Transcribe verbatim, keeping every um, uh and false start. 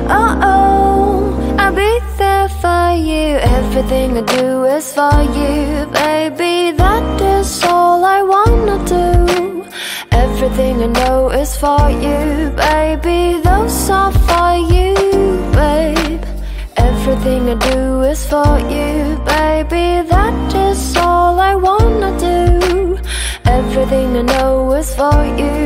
Oh, oh, I'll be there for you. Everything I do is for you, baby. That is all I wanna do. Everything I know is for you, baby. Those are for you, babe. Everything I do is for you, baby. That is all I wanna do. Everything I know is for you.